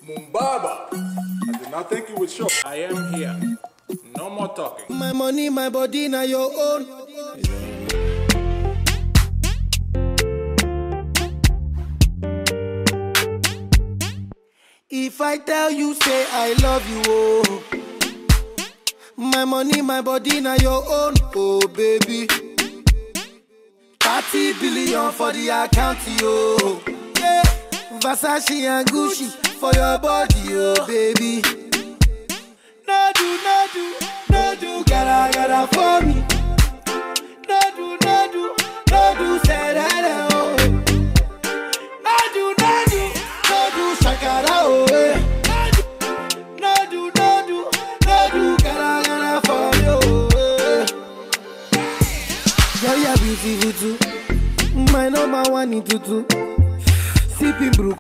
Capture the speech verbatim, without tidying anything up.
Mumbaba, I did not think you would show. I am here. No more talking. My money, my body, now your own. If I tell you, say I love you, oh. My money, my body, now your own, oh baby. thirty billion for the account, yo. Yeah. Versace and Gucci for your body, oh baby. No do, no do, no do, gotta, gotta for me. No do, no do, no do, say that, oh. No do, no do, no do, shakara, oh. No do, no do, no do, gotta, gotta for me, oh. Girl, you're beautiful too. My number one in tutu. Sipping brew.